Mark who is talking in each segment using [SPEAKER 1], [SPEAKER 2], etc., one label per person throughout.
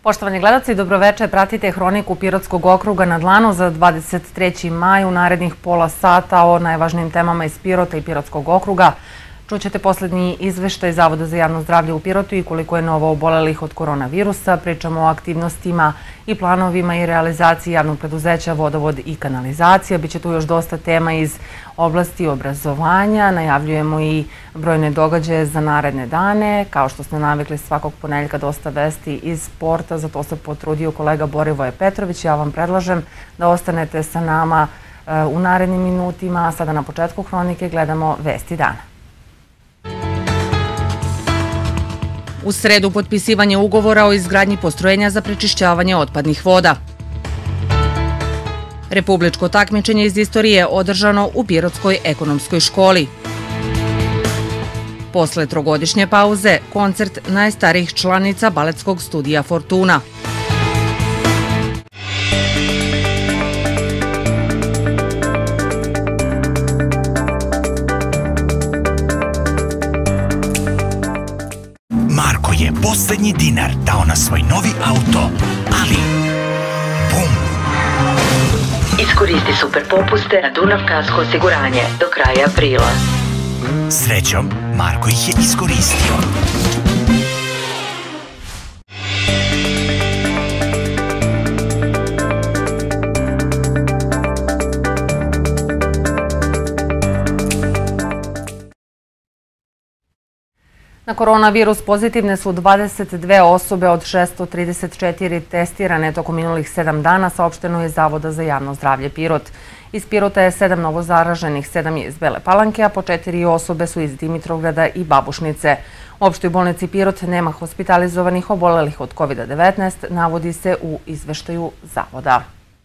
[SPEAKER 1] Poštovani gledalci, dobroveče, pratite Hroniku Pirotskog okruga na dlanu za 23. maj u narednih pola sata o najvažnijim temama iz Pirota i Pirotskog okruga. Čućete poslednji izveštaj Zavoda za javno zdravlje u Pirotu i koliko je novo obolelih od koronavirusa. Pričamo o aktivnostima i planovima i realizaciji javnog preduzeća Vodovod i kanalizacija. Biće tu još dosta tema iz oblasti obrazovanja. Najavljujemo i brojne događaje za naredne dane. Kao što ste navikli, svakog ponedeljka dosta vesti iz sporta. Za to se potrudio kolega Borivoje Petrović. Ja vam predlažem da ostanete sa nama u narednim minutima. Sada na početku Hronike gledamo vesti dana. U sredu potpisivanje ugovora o izgradnji postrojenja za prečišćavanje otpadnih voda. Republičko takmičenje iz istorije održano u Pirotskoj ekonomskoj školi. Posle trogodišnje pauze, koncert najstarijih članica baletskog studija Fortuna.
[SPEAKER 2] Je poslednji dinar dao na svoj novi auto, ali bum!
[SPEAKER 3] Iskoristi super popuste na Dunav Kasko osiguranje do kraja aprila.
[SPEAKER 2] Srećom, Marko ih je iskoristio.
[SPEAKER 1] Na koronavirus pozitivne su 22 osobe od 634 testirane tokom minulih 7 dana, saopšteno je Zavoda za javno zdravlje Pirot. Iz Pirota je 7 novozaraženih, 7 je iz Bele Palanke, a po 4 osobe su iz Dimitrovgrada i Babušnice. U opštoj bolnici Pirot nema hospitalizovanih obolelih od COVID-19, navodi se u izveštaju Zavoda.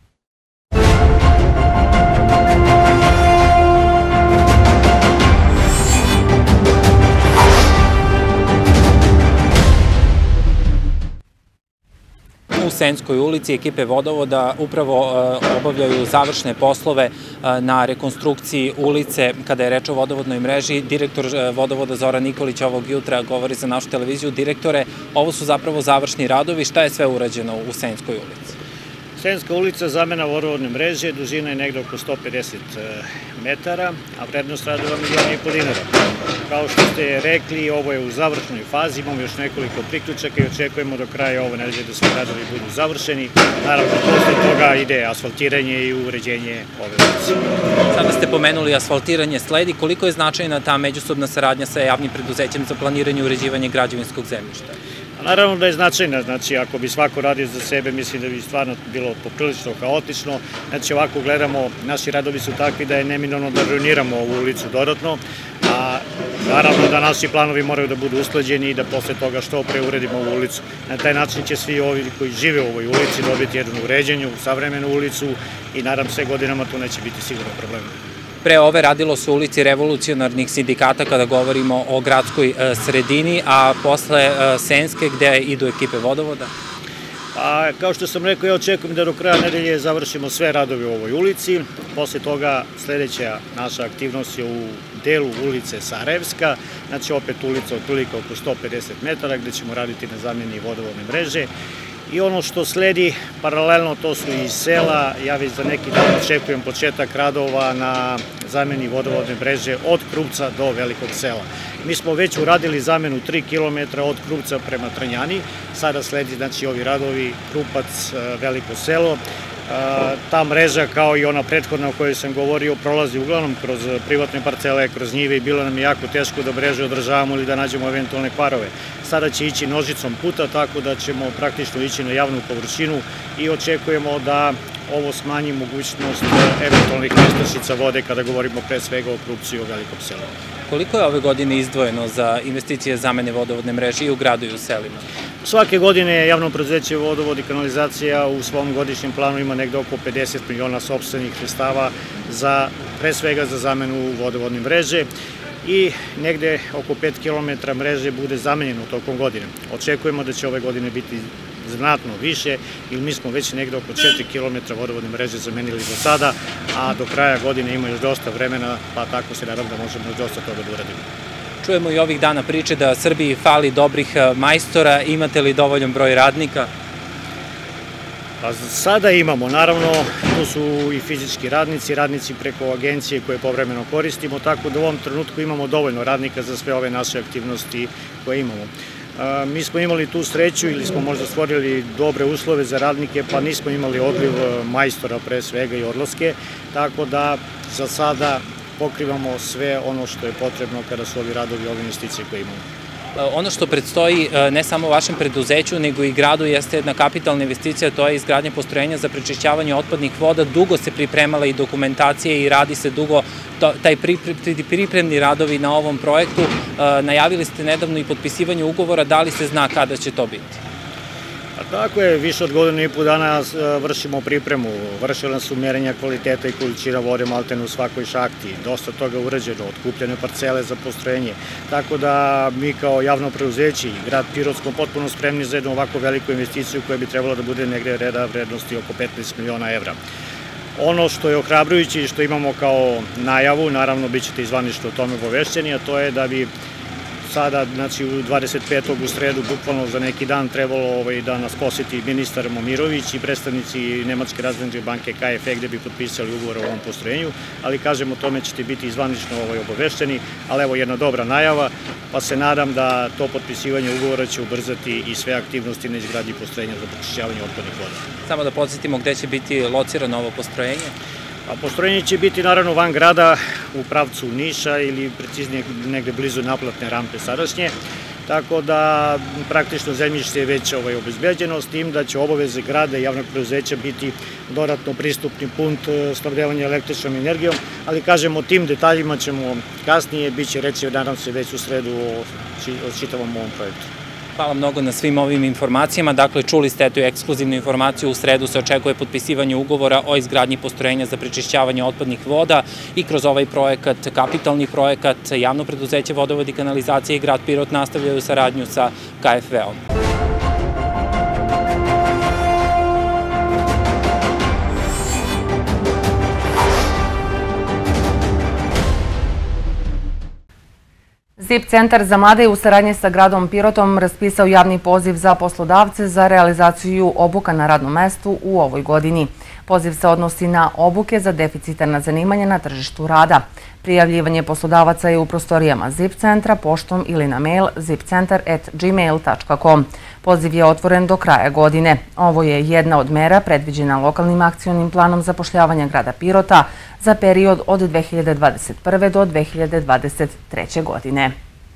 [SPEAKER 4] U Senskoj ulici ekipe Vodovoda upravo obavljaju završne poslove na rekonstrukciji ulice. Kada je reč o vodovodnoj mreži, direktor Vodovoda Zoran Nikolić ovog jutra govori za našu televiziju. Direktore, ovo su zapravo završni radovi. Šta je sve urađeno u Senskoj ulici?
[SPEAKER 5] Senska ulica, zamena vodovodne mreže, dužina je negde oko 150 metara, a vrednost radova $1,5 miliona. Kao što ste rekli, ovo je u završnoj fazi, imamo još nekoliko priključaka i očekujemo do kraja ove nedelje da svi radovi budu završeni. Naravno, posle toga ide asfaltiranje i uređenje ove ulice.
[SPEAKER 4] Sada ste pomenuli asfaltiranje, sledi. Koliko je značajna ta međusobna saradnja sa javnim preduzećem za planiranje i uređivanje građevinskog zemljišta?
[SPEAKER 5] Naravno da je značajna, znači ako bi svako radio za sebe, mislim da bi stvarno bilo poprilično haotično. Znači ovako gledamo, naši radovi su takvi da je neminovno da ruiniramo ovu ulicu dodatno, a naravno da naši planovi moraju da budu usklađeni i da posle toga što pre uredimo ovu ulicu. Na taj način će svi ovi koji žive u ovoj ulici dobiti jednu uređenju, savremenu ulicu i nadam se godinama tu neće biti sigurno problema.
[SPEAKER 4] Pre ove radilo se u ulici revolucionarnih sindikata kada govorimo o gradskoj sredini, a posle Senske gde idu ekipe Vodovoda?
[SPEAKER 5] Kao što sam rekao, ja očekujem da do kraja nedelje završimo sve radove u ovoj ulici. Posle toga sledeća naša aktivnost je u delu ulice Sarajevska, znači opet ulica otprilike oko 150 metara gde ćemo raditi na zameni vodovodne mreže. I ono što sledi paralelno, to su i sela. Ja već za neki dan očekujem početak radova na zameni vodovodne mreže od Krupca do Velikog sela. Mi smo već uradili zamenu 3 km od Krupca prema Tranjani. Sada sledi znači ovi radovi Krupac, Veliko selo. Ta mreža, kao i ona prethodna o kojoj sam govorio, prolazi uglavnom kroz privatne parcele, kroz njive i bilo nam je jako teško da mrežu održavamo ili da nađemo eventualne kvarove. Sada će ići nožicom puta, tako da ćemo praktično ići na javnu površinu i očekujemo da ovo smanji mogućnost eventualnih nestašica vode kada govorimo pre svega o Krupcu i o Velikom selu.
[SPEAKER 4] Koliko je ove godine izdvojeno za investicije zamene vodovodne mreže i u gradu i u selima?
[SPEAKER 5] Svake godine javno preduzeće Vodovod i kanalizacija u svom godišnjem planu ima negde oko 50 miliona sopstvenih sredstava pre svega za zamenu vodovodne mreže i negde oko 5 km mreže bude zamenjeno tokom godine. Očekujemo da će ove godine biti znatno više, jer mi smo već negde oko 4 km vodovodne mreže zamenili do sada, a do kraja godine ima još dosta vremena, pa tako se nadam da možemo još dosta toga da uradimo.
[SPEAKER 4] Čujemo i ovih dana priče da Srbiji fali dobrih majstora. Imate li dovoljan broj radnika?
[SPEAKER 5] Pa sada imamo, naravno, tu su i fizički radnici, radnici preko agencije koje povremeno koristimo, tako da u ovom trenutku imamo dovoljno radnika za sve ove naše aktivnosti koje imamo. Mi smo imali tu sreću ili smo možda stvorili dobre uslove za radnike, pa nismo imali odliv majstora pre svega i odlaske, tako da za sada pokrivamo sve ono što je potrebno kada su ovi radovi, ove investicije koje imamo.
[SPEAKER 4] Ono što predstoji ne samo u vašem preduzeću, nego i gradu jeste jedna kapitalna investicija, to je izgradnja postrojenja za prečišćavanje otpadnih voda. Dugo se pripremala i dokumentacija i radi se dugo taj pripremni radovi na ovom projektu. Najavili ste nedavno i potpisivanje ugovora, da li se zna kada će to biti?
[SPEAKER 5] Tako je, više od godinu i pol dana vršimo pripremu, vršila su merenja kvaliteta i količina vode maltene u svakoj šahti, dosta toga urađeno, otkupljene parcele za postrojenje, tako da mi kao javno preduzeće i grad Pirot smo potpuno spremni za jednu ovako veliku investiciju koja bi trebala da bude negde reda vrednosti oko 15 miliona evra. Ono što je ohrabrujuće i što imamo kao najavu, naravno bit ćete i zvanično o tome obavešćeni, a to je da bi sada, znači u 25. u sredu, bukvalno za neki dan trebalo da nas poseti ministar Momirović i predstavnici Nemačke razvojne banke KfW gde bi potpisali ugovor o ovom postrojenju, ali kažem, o tome ćete biti zvanično obavešćeni, ali evo jedna dobra najava, pa se nadam da to potpisivanje ugovora će ubrzati i sve aktivnosti na izgradnji postrojenja za prečišćavanje otpadnih voda.
[SPEAKER 4] Samo da podsjetimo gde će biti locirano ovo postrojenje?
[SPEAKER 5] Postrojenje će biti naravno van grada u pravcu Niša ili preciznije negde blizu naplatne rampe sadašnje, tako da praktično zemljište je već obezbeđeno, s tim da će obaveze grada i javnog preduzeća biti dodatno pristupni punkt snabdevanja električnom energijom, ali kažem, o tim detaljima ćemo kasnije, bit će reći, nadam se, već u sredu o čitavom ovom projektu.
[SPEAKER 4] Hvala mnogo na svim ovim informacijama. Dakle, čuli ste tu ekskluzivnu informaciju. U sredu se očekuje potpisivanje ugovora o izgradnji postrojenja za prečišćavanje otpadnih voda i kroz ovaj projekat, kapitalni projekat, javno preduzeće Vodovod i kanalizacija i grad Pirot nastavljaju saradnju sa KfW-om.
[SPEAKER 1] ZIP centar za mlade u saradnji sa gradom Pirotom raspisao javni poziv za poslodavce za realizaciju obuka na radnom mestu u ovoj godini. Poziv se odnosi na obuke za deficitarna zanimanja na tržištu rada. Prijavljivanje poslodavaca je u prostorijama ZIP centra, poštom ili na mail zipcentar@gmail.com. Poziv je otvoren do kraja godine. Ovo je jedna od mera predviđena lokalnim akcionim planom zapošljavanja grada Pirota za period od 2021. do 2023. godine.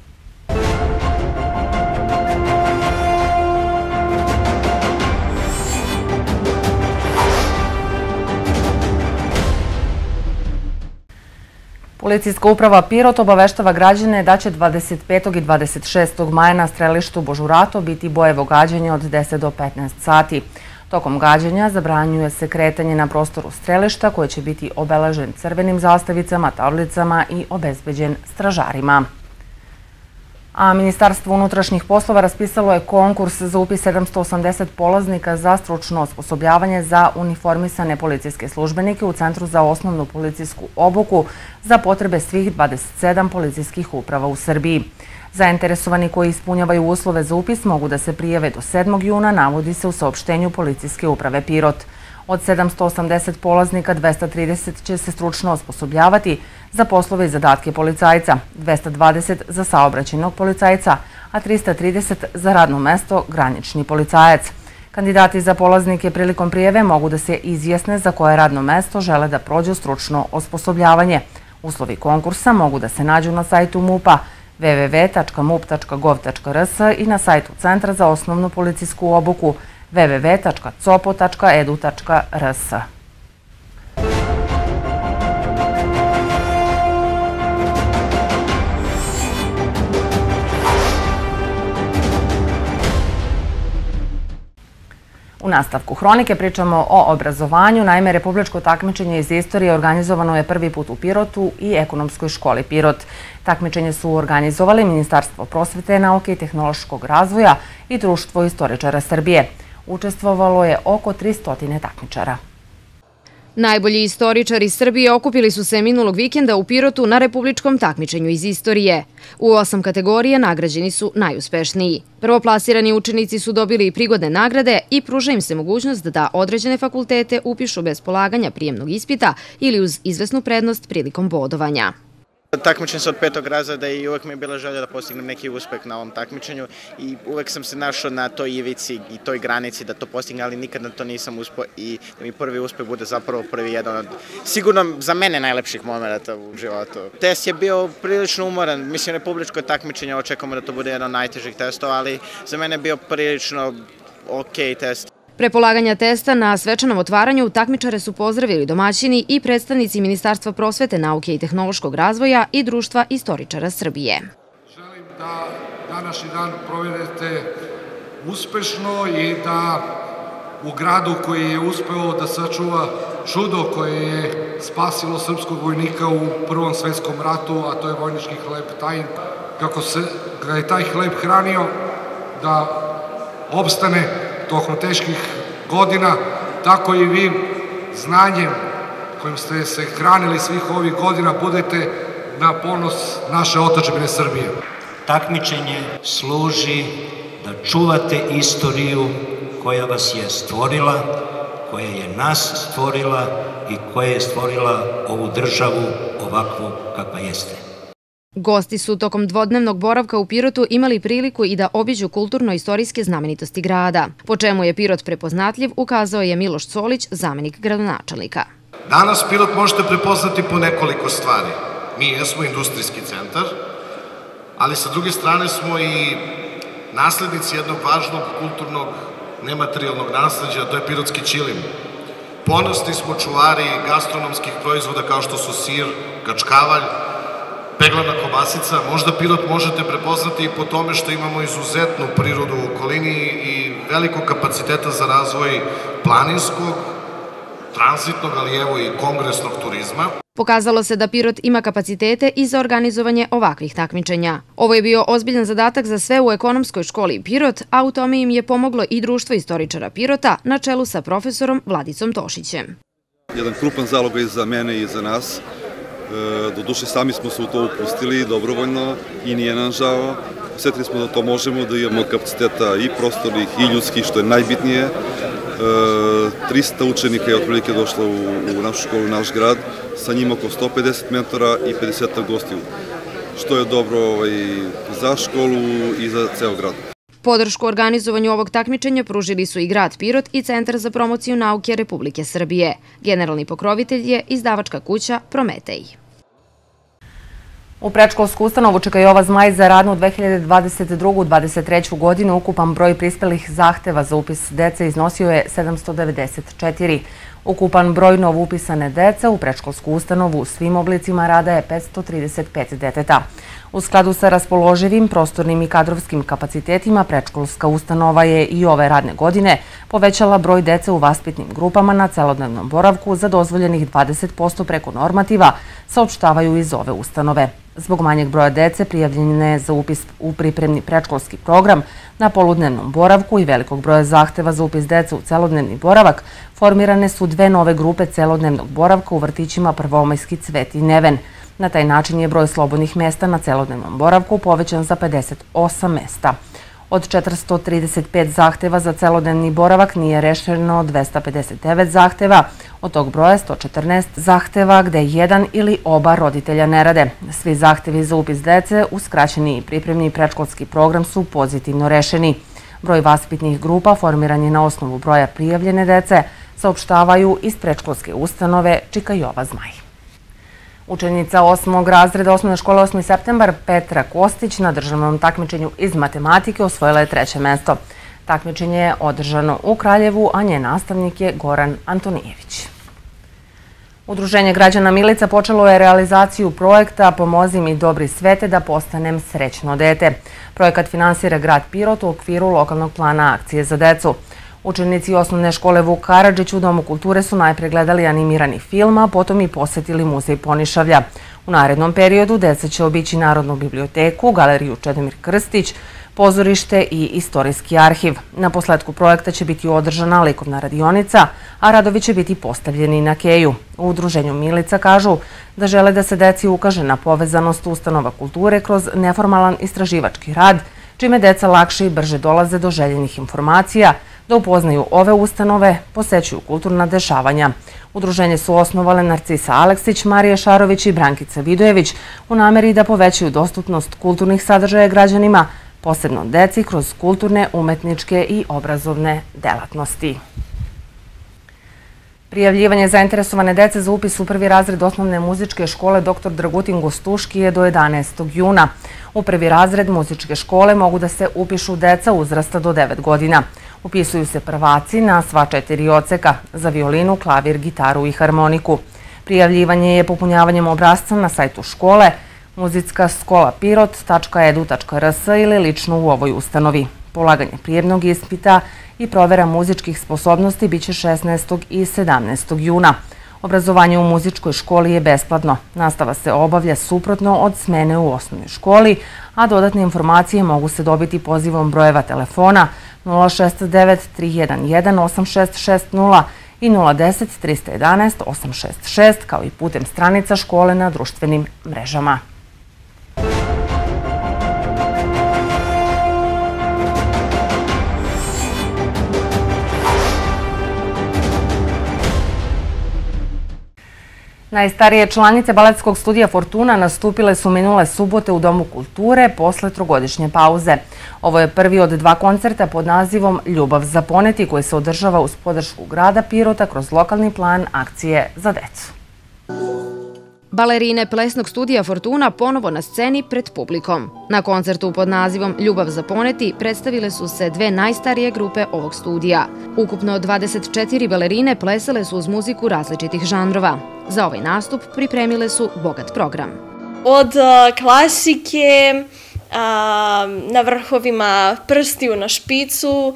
[SPEAKER 1] Policijska uprava Pirot obaveštava građane da će 25. i 26. maja na strelištu Božurato biti bojevo gađanje od 10 do 15 sati. Tokom gađanja zabranjuje se kretanje na prostoru strelišta koje će biti obeležen crvenim zastavicama, tablicama i obezbeđen stražarima. A Ministarstvo unutrašnjih poslova raspisalo je konkurs za upis 780 polaznika za stručno osposobljavanje za uniformisane policijske službenike u Centru za osnovnu policijsku obuku za potrebe svih 27 policijskih uprava u Srbiji. Zainteresovani koji ispunjavaju uslove za upis mogu da se prijave do 7. juna, navodi se u saopštenju Policijske uprave Pirot. Od 780 polaznika, 230 će se stručno osposobljavati za poslove i zadatke policajca, 220 za saobraćajnog policajca, a 330 za radno mesto granični policajac. Kandidati za polaznike prilikom prijave mogu da se izjasne za koje radno mesto žele da prođu stručno osposobljavanje. Uslovi konkursa mogu da se nađu na sajtu MUP-a www.mup.gov.rs i na sajtu Centra za osnovnu policijsku obuku www.copo.edu.rs. U nastavku hronike pričamo o obrazovanju. Naime, republičko takmičenje iz istorije organizovano je prvi put u Pirotu i Ekonomskoj školi Pirot. Takmičenje su organizovali Ministarstvo prosvete, nauke i tehnološkog razvoja i Društvo istoričara Srbije. Učestvovalo je oko 300 takmičara.
[SPEAKER 6] Najbolji istoričari Srbije okupili su se minulog vikenda u Pirotu na republičkom takmičenju iz istorije. U 8 kategorija nagrađeni su najuspešniji. Prvoplasirani učenici su dobili prigodne nagrade i pruža im se mogućnost da određene fakultete upišu bez polaganja prijemnog ispita ili uz izvesnu prednost prilikom bodovanja.
[SPEAKER 7] Takmičim se od 5. razreda i uvek mi je bila želja da postignem neki uspeh na ovom takmičenju i uvek sam se našao na toj ivici i toj granici da to postignem, ali nikad na to nisam uspeo i da mi prvi uspeh bude zapravo prvi jedan od sigurno za mene najlepših momenta u životu. Test je bio prilično umoran, mislim republičko takmičenje, očekujemo da to bude jedan od najtežih testova, ali za mene je bio prilično ok test.
[SPEAKER 6] Pre polaganja testa na svečanom otvaranju takmičare su pozdravili domaćini i predstavnici Ministarstva prosvete, nauke i tehnološkog razvoja i Društva istoričara Srbije.
[SPEAKER 8] Želim da današnji dan provedete uspešno i da u gradu koji je uspeo da sačuva čudo koje je spasilo srpskog vojnika u Prvom svetskom ratu, a to je vojnički hleb Tajin, kako se ga je taj hleb hranio da opstane tokom teških godina, tako i vi znanjem kojim ste se hranili svih ovih godina budete na ponos naše otadžbine Srbije.
[SPEAKER 9] Takmičenje služi da čuvate istoriju koja vas je stvorila, koja je nas stvorila i koja je stvorila ovu državu ovakvu kakva jeste.
[SPEAKER 6] Gosti su tokom dvodnevnog boravka u Pirotu imali priliku i da obiđu kulturno-istorijske znamenitosti grada. Po čemu je Pirot prepoznatljiv, ukazao je Miloš Colić, zamenik gradonačelnika.
[SPEAKER 10] Danas Pirot možete prepoznati po nekoliko stvari. Mi jesmo industrijski centar, ali sa druge strane smo i naslednici jednog važnog kulturnog nematerijalnog nasleđa, a to je pirotski ćilim. Ponosni smo čuvari gastronomskih proizvoda kao što su sir, kačkavalj, peglana kobasica. Možda Pirot možete prepoznati i po tome što imamo izuzetnu prirodu u okolini i velikog kapaciteta za razvoj planinskog, tranzitnog, ali evo i kongresnog turizma.
[SPEAKER 6] Pokazalo se da Pirot ima kapacitete i za organizovanje ovakvih takmičenja. Ovo je bio ozbiljan zadatak za sve u ekonomskoj školi Pirot, a u tome im je pomoglo i Društvo istoričara Pirota na čelu sa profesorom Vladicom Tošićem.
[SPEAKER 11] Jedan krupan zalogaj za mene i za nas. Doduše, sami smo se u to upustili dobrovoljno i nije nam žao. Osjetili smo da to možemo, da imamo kapaciteta i prostornih i ljudskih, što je najbitnije. 300 učenika je otprilike došlo u našu školu, u naš grad, sa njima oko 150 mentora i 50 gostiju, što je dobro za školu i za ceo grad.
[SPEAKER 6] Podršku organizovanju ovog takmičenja pružili su i grad Pirot i Centar za promociju nauke Republike Srbije. Generalni pokrovitelj je izdavačka kuća Prometej.
[SPEAKER 1] U predškolsku ustanovu Čika Jova Zmaj za radnu 2022-2023. godinu ukupan broj prispelih zahteva za upis dece iznosio je 794. Ukupan broj novoupisane dece u predškolsku ustanovu u svim oblicima rada je 535 deteta. U skladu sa raspoloživim prostornim i kadrovskim kapacitetima, predškolska ustanova je i ove radne godine povećala broj dece u vaspitnim grupama na celodnevnom boravku za dozvoljenih 20% preko normativa, saopštavaju iz ove ustanove. Zbog manjeg broja dece prijavljene za upis u pripremni predškolski program na poludnevnom boravku i velikog broja zahteva za upis dece u celodnevni boravak, formirane su dve nove grupe celodnevnog boravka u vrtićima Prvomajski, Cvet i Neven. Na taj način je broj slobodnih mesta na celodnevnom boravku povećan za 58 mesta. Od 435 zahteva za celodnevni boravak nije rešeno 259 zahteva, od tog broja 114 zahteva gde jedan ili oba roditelja ne rade. Svi zahtevi za upis dece u skraćeni i pripremni predškolski program su pozitivno rešeni. Broj vaspitnih grupa formiran je na osnovu broja prijavljene dece, saopštavaju iz predškolske ustanove Čika Jova Zmaj. Učenica 8. razreda osnovne škole 8. septembar Petra Kostić na državnom takmičenju iz matematike osvojila je 3. mesto. Takmičenje je održano u Kraljevu, a njen nastavnik je Goran Antonijević. Udruženje građana Milica počelo je realizaciju projekta Pomozi mi dobri svete da postanem srećno dete. Projekat finansira grad Pirot u okviru lokalnog plana akcije za decu. Učenici osnovne škole Vuk Karadžić u Domu kulture su najpre gledali animirani film, a potom i posetili muzej Ponišavlja. U narednom periodu deca će obići Narodnu biblioteku, galeriju Čedomir Krstić, pozorište i istorijski arhiv. Na posletku projekta će biti održana likovna radionica, a radovi će biti postavljeni na keju. U udruženju Milica kažu da žele da se deci ukaže na povezanost ustanova kulture kroz neformalan istraživački rad, čime deca lakše i brže dolaze do željenih informacija, da upoznaju ove ustanove, posećuju kulturna dešavanja. Udruženje su osnovale Narcisa Aleksić, Marija Šarović i Brankica Vidojević u nameri da povećaju dostupnost kulturnih sadržaja građanima, posebno deci kroz kulturne, umetničke i obrazovne delatnosti. Prijavljivanje zainteresovane dece za upis u prvi razred osnovne muzičke škole Dr. Dragutin Gostuški je do 11. juna. U prvi razred muzičke škole mogu da se upišu deca uzrasta do 9 godina. Upisuju se prvaci na sva 4 odseka za violinu, klavir, gitaru i harmoniku. Prijavljivanje je popunjavanjem obrasca na sajtu škole muzickaskolaPirot.edu.rs ili lično u ovoj ustanovi. Polaganje prijemnog ispita i provera muzičkih sposobnosti biće 16. i 17. juna. Obrazovanje u muzičkoj školi je besplatno. Nastava se obavlja suprotno od smene u osnovnoj školi, a dodatne informacije mogu se dobiti pozivom brojeva telefona 069 311 8660 i 010 311 866, kao i putem stranica škole na društvenim mrežama. Najstarije članice baletskog studija Fortuna nastupile su minule subote u Domu kulture posle trogodišnje pauze. Ovo je prvi od 2 koncerta pod nazivom Ljubav za poneti koji se održava uz podršku grada Pirota kroz lokalni plan akcije za decu.
[SPEAKER 6] Balerine plesnog studija Fortuna ponovo na sceni pred publikom. Na koncertu pod nazivom Ljubav za poneti predstavile su se 2 najstarije grupe ovog studija. Ukupno 24 balerine plesale su uz muziku različitih žanrova. Za ovaj nastup pripremile su bogat program.
[SPEAKER 12] Od klasike, na vrhovima prstiju na špicu,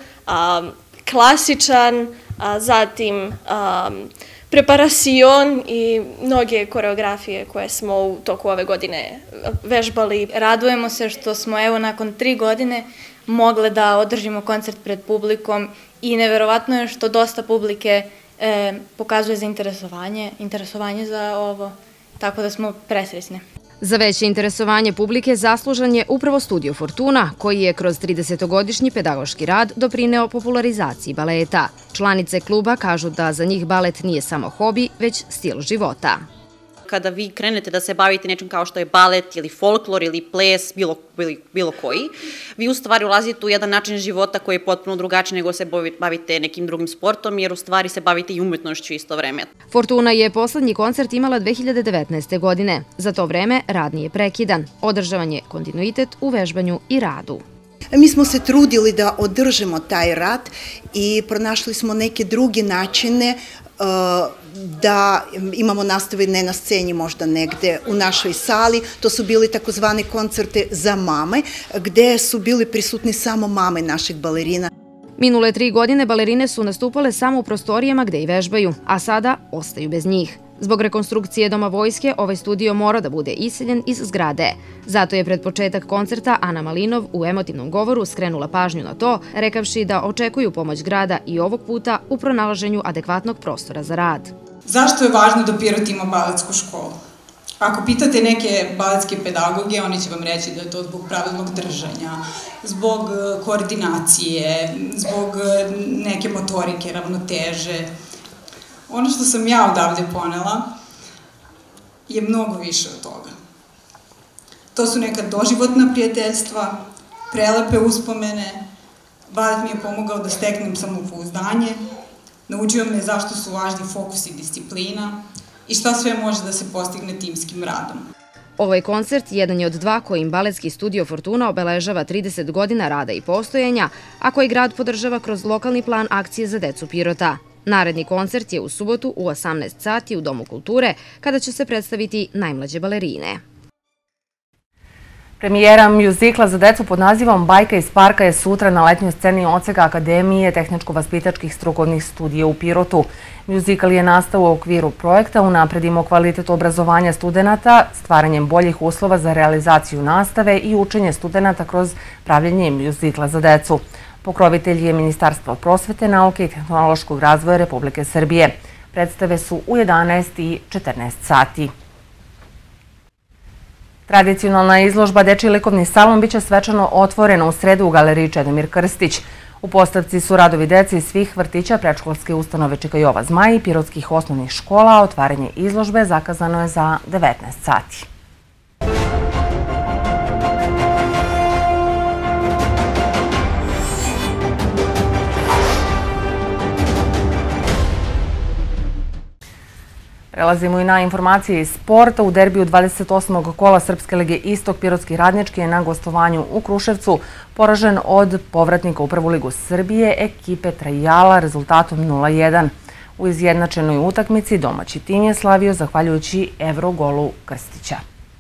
[SPEAKER 12] klasičan, zatim preparacion i mnoge koreografije koje smo u toku ove godine vežbali.
[SPEAKER 13] Radujemo se što smo evo nakon 3 godine mogle da održimo koncert pred publikom i neverovatno je što dosta publike pokazuje interesovanje za ovo, tako da smo presrećne.
[SPEAKER 6] Za veće interesovanje publike zaslužan je upravo studio Fortuna, koji je kroz 30-godišnji pedagoški rad doprineo popularizaciji baleta. Članice kluba kažu da za njih balet nije samo hobi, već stil života.
[SPEAKER 14] Kada vi krenete da se bavite nečim kao što je balet ili folklor ili ples, bilo koji, vi u stvari ulazite u jedan način života koji je potpuno drugačiji nego se bavite nekim drugim sportom, jer u stvari se bavite i umetnošću isto vreme.
[SPEAKER 6] Fortuna je poslednji koncert imala 2019. godine. Za to vreme rad nije prekidan. Održavan je kontinuitet u vežbanju i radu.
[SPEAKER 15] Mi smo se trudili da održimo taj rad i pronašli smo neke druge načine da imamo nastave ne na sceni, možda negde u našoj sali. To su bili takozvane koncerte za mame, gde su bili prisutni samo mame naših balerina.
[SPEAKER 6] Minule 3 godine balerine su nastupale samo u prostorijama gde i vežbaju, a sada ostaju bez njih. Zbog rekonstrukcije Doma vojske, ovaj studio mora da bude iseljen iz zgrade. Zato je pred početak koncerta Ana Malinov u emotivnom govoru skrenula pažnju na to, rekavši da očekuju pomoć grada i ovog puta u pronalaženju adekvatnog prostora za rad.
[SPEAKER 16] Zašto je važno da Pirot ima baletsku školu? Ako pitate neke baletske pedagoge, oni će vam reći da je to zbog pravilnog držanja, zbog koordinacije, zbog neke motorike, ravnoteže. Ono što sam ja odavde ponela je mnogo više od toga. To su neka doživotna prijateljstva, prelepe uspomene, balet mi je pomogao da steknem samopouzdanje, naučio me zašto su važni fokus i disciplina i šta sve može da se postigne timskim radom.
[SPEAKER 6] Ovaj koncert jedan je od 2 kojim baletski studio Fortuna obeležava 30 godina rada i postojanja, a koji grad podržava kroz lokalni plan akcije za decu Pirota. Naredni koncert je u subotu u 18 sati u Domu kulture, kada će se predstaviti najmlađe balerine.
[SPEAKER 1] Premijera mjuzikla za decu pod nazivom Bajka iz parka je sutra na letnjoj sceni odseka Akademije tehničko-vaspitačkih strukovnih studija u Pirotu. Mjuzikl je nastao u okviru projekta Unapredimo kvalitet obrazovanja studenata stvaranjem boljih uslova za realizaciju nastave i učenje studenata kroz pravljenje mjuzikla za decu. Pokrovitelj je Ministarstvo prosvete, nauke i tehnološkog razvoja Republike Srbije. Predstave su u 11 i 14 sati. Tradicionalna izložba Dečiji likovni salon biće svečano otvorena u sredu u galeriji Čedomir Krstić. U postavci su radovi dece iz svih vrtića, predškolske ustanove Čika Jova Zmaj i pirotskih osnovnih škola, a otvaranje izložbe zakazano je za 19 sati. Prelazimo i na informacije iz sporta. U derbiju 28. kola Srpske lige Istok Pirotski Radnički je na gostovanju u Kruševcu poražen od povratnika u Prvu ligu Srbije ekipe Trajala rezultatom 0:1. U izjednačenoj utakmici domaći tim je slavio zahvaljujući Evrogolu Krstića.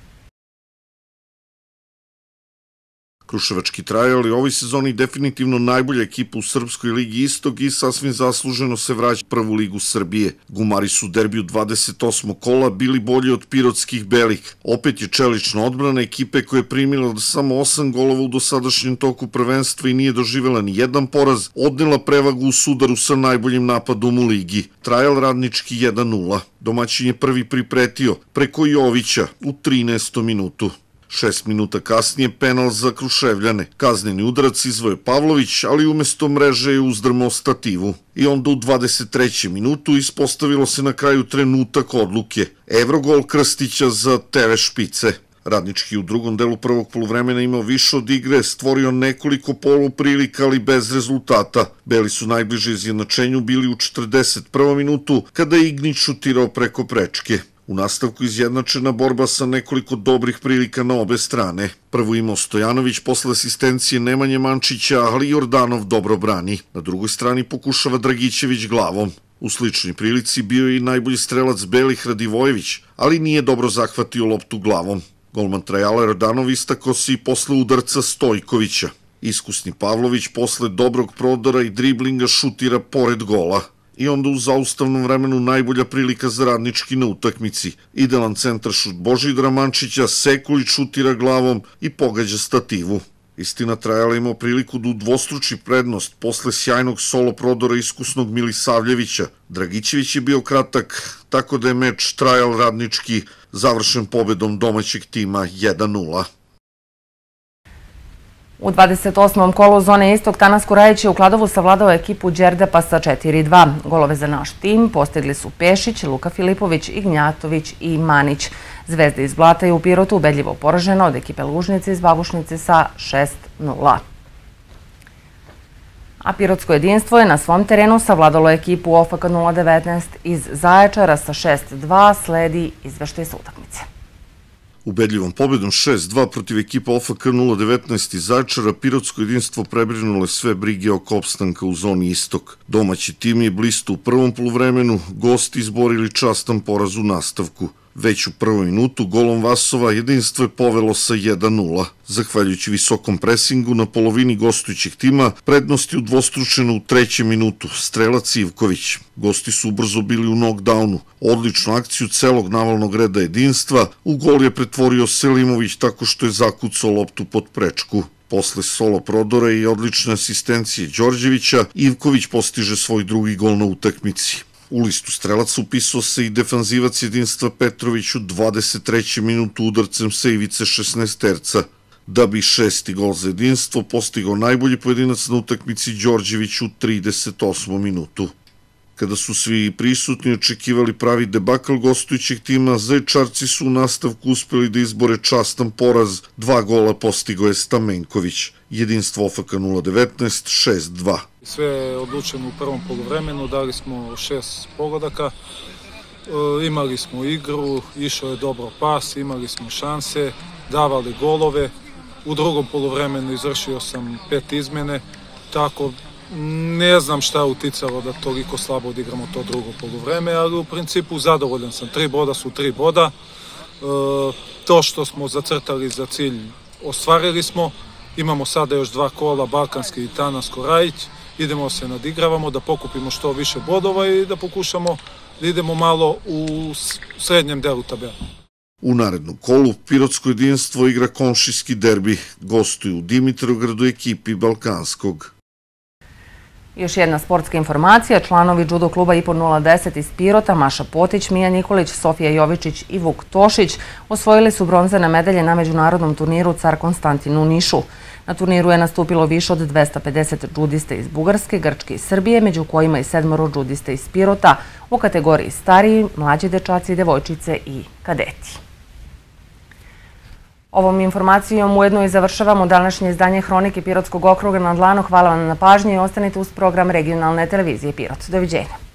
[SPEAKER 10] Kruševački Trajal je ovoj sezoni definitivno najbolja ekipa u Srpskoj ligi Istok i sasvim zasluženo se vraća u Prvu ligu Srbije. Gumari su u derbiju 28. kola bili bolji od pirotskih belih. Opet je čelična odbrana ekipe koja je primila samo 8 golova u dosadašnjem toku prvenstva i nije doživjela ni jedan poraz, odnela prevagu u sudaru sa najboljim napadom u ligi. Trajal Radnički 1:0. Domaćin je prvi pripretio preko Jovića u 13. minutu. 6 minuta kasnije penal za Kruševljane. Kazneni udarac izvoje Pavlović, ali umesto mreže je uzdrmao stativu. I onda u 23. minutu ispostavilo se na kraju trenutak odluke. Evrogol Krstića za TV špice. Radnički u drugom delu prvog poluvremena imao više od igre, stvorio nekoliko poluprilika, ali bez rezultata. Beli su najbliže izjednačenju bili u 41. minutu, kada je Ignić šutirao preko prečke. U nastavku izjednačena borba sa nekoliko dobrih prilika na obe strane. Prvo imao Stojanović posle asistencije Nemanje Mančića, ali Jordanov dobro brani. Na drugoj strani pokušava Dragićević glavom. U sličnoj prilici bio je i najbolji strelac belih Radivojević, ali nije dobro zahvatio loptu glavom. Golman Trajala Jordanov istakao se i posle udarca Stojkovića. Iskusni Pavlović posle dobrog prodora i driblinga šutira pored gola. I onda u zaustavnom vremenu najbolja prilika za Radnički na utakmici. Idealan centaršut Božidara Mančića, Sekulić šutira glavom i pogađa stativu. Istina, Trajala imao priliku da udvostruči prednost posle sjajnog solo prodora iskusnog Milisavljevića. Dragićević je bio kratak, tako da je meč Trajal Radnički završen pobedom domaćeg tima 1:0.
[SPEAKER 1] U 28. kolu zone Istok Tanas Kurajić je u Kladovu savladao ekipu Đerdapa sa 4:2. Golove za naš tim postigli su Pešić, Luka Filipović, Ignjatović i Manić. Zvezda iz Blata je u Pirotu ubedljivo poražena od ekipe Lužnice iz Babušnice sa 6:0. A pirotsko jedinstvo je na svom terenu savladalo ekipu OFK 019 iz Zaječara sa 6:2, sledi izveštaj sa utakmice.
[SPEAKER 10] Ubedljivom pobedom 6:2 protiv ekipa OFK 019 iz Zaječara, pirotsko jedinstvo prebrinulo je sve brige oko opstanka u zoni Istok. Domaći tim je blisto u prvom poluvremenu, gosti izborili častan poraz u nastavku. Već u prvom minutu golom Vasova jedinstvo je povelo sa 1:0. Zahvaljujući visokom presingu na polovini gostujućeg tima, prednost je udvostručena u 3. minutu, strelac Ivković. Gosti su ubrzo bili u knockdownu. Odličnu akciju celog navalnog reda jedinstva u gol je pretvorio Selimović tako što je zakucao loptu pod prečku. Posle solo prodora i odlične asistencije Đorđevića, Ivković postiže svoj drugi gol na utakmici. U listu strelaca upisao se i defanzivac jedinstva Petrović u 23. minutu udarcem sa ivice 16-terca. Da bi 6. gol za jedinstvo postigao najbolji pojedinac na utakmici Đorđević u 38. minutu. Kada su svi prisutni očekivali pravi debakl gostujućeg tima, Zaječarci su u nastavku uspeli da izbore častan poraz, 2 gola postigao je Stamenković. Jedinstvo OFK 019 6:2.
[SPEAKER 17] Sve je odlučeno u prvom poluvremenu, dali smo 6 pogodaka, imali smo igru, išao je dobro pas, imali smo šanse, davali golove. U drugom poluvremenu izvršio sam 5 izmene, tako ne znam šta je uticalo da toliko slabo odigramo to drugo poluvreme, ali u principu zadovoljan sam. 3 boda su 3 boda. To što smo zacrtali za cilj ostvarili smo. Imamo sada još 2 kola, Balkanski i Tanasko-Rajić. Idemo se nadigravamo da pokupimo što više bodova i da pokušamo da idemo malo u srednjem delu tabela.
[SPEAKER 10] U narednom kolu Pirotsko jedinstvo igra komšijski derbi, gostuju u Dimitrovgradu ekipi Balkanskog.
[SPEAKER 1] Još jedna sportska informacija, članovi judo kluba IPO 010 iz Pirota, Maša Potić, Mija Nikolić, Sofija Jovičić i Vuk Tošić osvojili su bronzane medalje na međunarodnom turniru Car Konstantin u Nišu. Na turniru je nastupilo više od 250 džudista iz Bugarske, Grčke i Srbije, među kojima i 7 džudista iz Pirota u kategoriji stariji, mlađi dečaci, devojčice i kadeti. Ovom informacijom ujedno i završavamo današnje izdanje Hronike Pirotskog okruga na Dlanu. Hvala vam na pažnji i ostanite uz program regionalne televizije Pirot. Doviđenja.